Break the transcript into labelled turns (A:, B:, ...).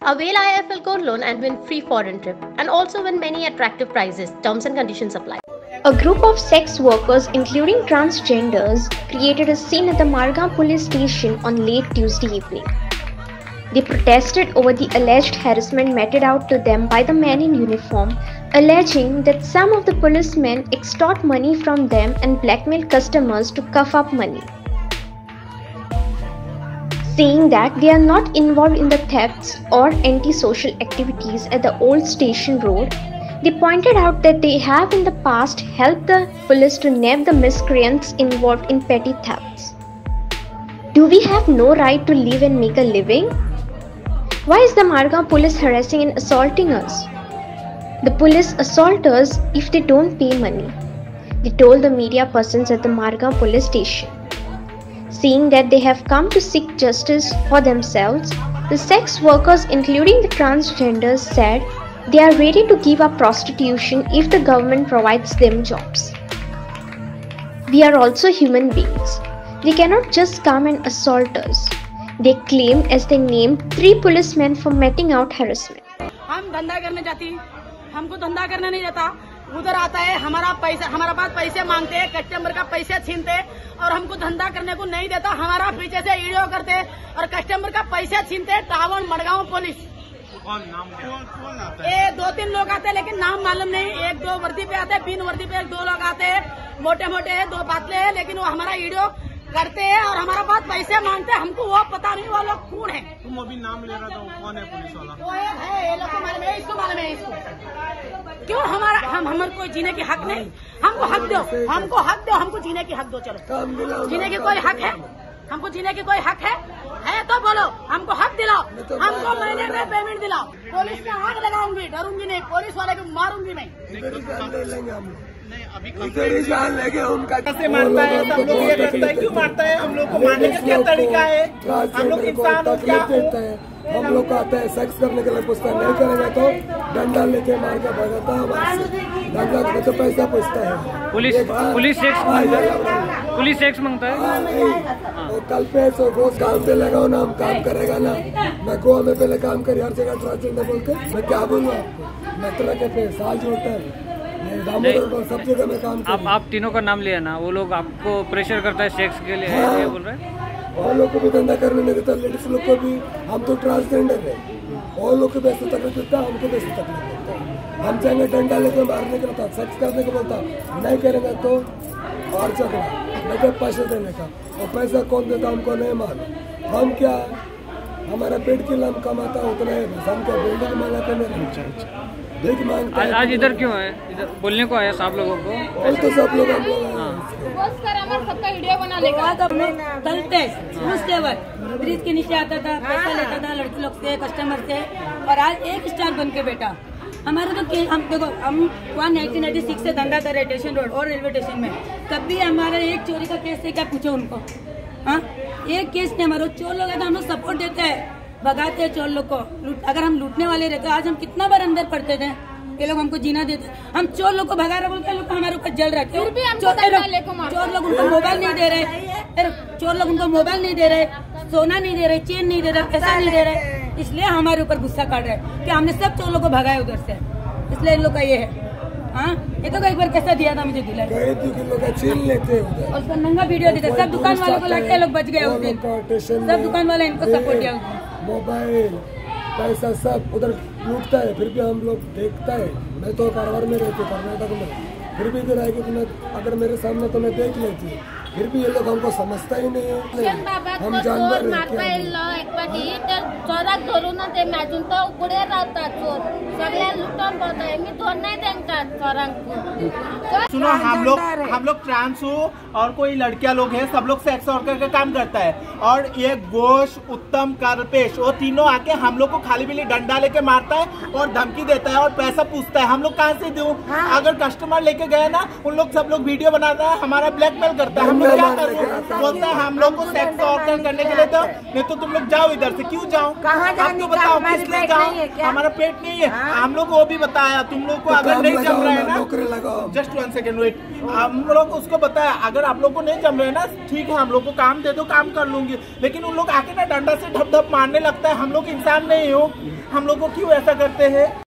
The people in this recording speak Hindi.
A: Avail IIFL Gold Loan and win free foreign trip, and also win many attractive prizes. Terms and conditions apply.
B: A group of sex workers, including transgenders, created a scene at the Margam police station on late Tuesday evening. They protested over the alleged harassment meted out to them by the men in uniform, alleging that some of the policemen extort money from them and blackmail customers to cough up money. Saying that they are not involved in the thefts or antisocial activities at the old station road, they pointed out that they have in the past helped the police to nab the miscreants involved in petty thefts. Do we have no right to live and make a living? Why is the Margam police harassing and assaulting us? The police assault us if they don't pay money, they told the media persons at the Margam police station. Saying that they have come to seek justice for themselves, the sex workers, including the transgenders, said they are ready to give up prostitution if the government provides them jobs. We are also human beings. They cannot just come and assault us, they claim as they named 3 policemen for meting out harassment.
C: हम धंधा करने जाती, हमको धंधा करने नहीं जाता, उधर आता है हमारा पैसा, हमारा पास पैसे मांगते हैं, कस्टमर का पैसे छीनते और हमको धंधा करने को नहीं देता, हमारा पीछे से वीडियो करते और कस्टमर का पैसे छीनते। टाउन मडगांव पुलिस ये 2-3 लोग आते हैं, लेकिन नाम मालूम नहीं। 1-2 वर्दी पे आते हैं, 3 वर्दी पे 1-2 लोग आते हैं, मोटे मोटे है, 2 पातले हैं, लेकिन वो हमारा वीडियो करते हैं और हमारा पास पैसे मांगते हैं। हमको वो पता नहीं वो लोग कौन है।
D: तुम अभी नाम ले रहा था, कौन है पुलिस वाला?
C: वो है ये लोग को मालूम है, इसको मालूम है। इसको क्यों हमारे को जीने की हक नहीं? हमको हक दो, हमको हक दो, हमको जीने की हक दो। चलो जीने की कोई हक है? हमको जीने की कोई हक है तो बोलो, हमको हक दिलाओ, हमको महीने में पेमेंट दिलाओ। पुलिस में आग लगाऊंगी, डरूंगी नहीं, पुलिस वाले को मारूंगी मैं।
D: अभी जान लेंगे उनका
E: कैसे मारता है, सब लोग ये करता है, क्यों मारता है? हम लोग को मारने का क्या तरीका है? हम लोग इंसान हो क्या हो?
D: हम लोग को आता है सेक्स करने के लिए पूछता है, नहीं करेंगे तो डंडा लेके मार के भगाता है। डंडा में तो पैसा पूछता है।
F: पुलिस सेक्स मांगता है।
D: वो कल पे सो रोज काम पे लगाओ ना, हम काम करेगा ना। मैं गोवा में पहले काम करी, हर जगह ट्रांसजेंडर बोलते, मैं क्या बोलूँ आपको? मैं तरह के पे साल जोड़ता है, सब जगह में काम।
F: आप तीनों का नाम लिया ना, वो लोग आपको प्रेशर करता है सेक्स के लिए, ये बोल रहे हैं।
D: और लोग को भी धंधा करने नहीं देता, लेडीज लोग को भी। हम तो ट्रांसजेंडर है, और लोग को भी ऐसे तकलीफ देता है, हमको भी ऐसे तकलीफ देता है। हम चाहेंगे डंडा लेके मारने का होता, सेक्स करने को बोलता, नहीं करेंगे तो और झगड़ा, नहीं तो पैसे देने का। और पैसा कौन देता हमको नहीं मालूम। हम क्या हमारा पेट के लिए हम कमाता उतना है, हम क्या बिल्डिंग मांगते नहीं।
F: आज इधर क्यों है? इधर बोलने को आया सब लोगों को,
D: और तो सब लोग
C: सबका वीडियो बना लेगा। ब्रिज के नीचे आता था, पैसा लेता था लड़की लोग से, कस्टमर से, और आज 1 स्टार बन के बेटा। हमारा तो हम देखो, हम 1986 से धंधा कर रहे स्टेशन रोड और रेलवे स्टेशन में। कभी हमारा एक चोरी का केस है क्या? पूछो उनको। हाँ, एक केस नहीं हमारा। चोर लोग है तो हम लोग सपोर्ट देते हैं, भगाते हैं चोर लोग को। अगर हम लूटने वाले रहते, आज हम कितना बार अंदर पड़ते थे। ये लोग हमको जीना देते, हम चोर लोग को भगा रहे बोलते हैं, लोग हमारे ऊपर जल रहे हैं। चोर लोग उनको मोबाइल नहीं दे रहे, चोर लोग उनको मोबाइल नहीं दे रहे, सोना नहीं दे रहे, चेन नहीं दे रहे, पैसा नहीं दे रहे। इसलिए हमारे ऊपर गुस्सा काट रहे हैं कि हमने सब चोर लोग को भगाया उधर से। इसलिए इन लोग का ये है। हाँ, ये तो एक बार कैसा दिया था मुझे दिला, और उसका नंगा वीडियो देते, सब दुकान वालों को लगता है लोग बच गए उस दिन। सब दुकान वाले इनको सपोर्ट किया।
D: मोबाइल पैसा सब उधर लूटता है, फिर भी हम लोग देखता है। मैं तो कारवार में रहती, कर्नाटक में, फिर भी इधर आएगी तो मैं, अगर मेरे सामने तो मैं देख लेती, फिर भी ये लोग हमको समझता ही नहीं है। हम जानवर
G: चोराक धरून ते मॅजून तो पुढे राहतात चोर, सगळ्या लुटून बोलताय। मी धोर नाही देंका चोरांको।
E: सुनो, हम लोग ट्रांस हो और कोई लड़कियां लोग हैं, सब लोग सेक्स वर्कर का काम करता है। और ये घोष, उत्तम, कल्पेश, वो तीनों आके हम लोग को खाली पीली डंडा लेके मारता है और धमकी देता है और पैसा पूछता है। हम लोग कहाँ से दूं? अगर कस्टमर लेके गए ना, उन लोग सब लोग वीडियो बनाता है, हमारा ब्लैकमेल करता है। हम तो क्या करूँ, बोलता है हम लोग को सेक्स ऑर्गन करने के लिए तो, नहीं तो तुम लोग जाओ इधर से। क्यों जाओ, आप तो बताओ किस लिए जाओ, हमारा पेट नहीं है। हम लोग को वो भी बताया, तुम लोग को अगर नहीं जम रहा है ना, जस्ट 1 सेकेंड वेट, हम लोग उसको बताया अगर आप लोग को नहीं जम रहे ना, ठीक है हम लोग को काम दे दो, काम कर लूंगी। लेकिन उन लोग आके ना डंडा से ढप ढप मारने लगता है। हम लोग इंसान नहीं हो, हम लोग को क्यों ऐसा करते हैं।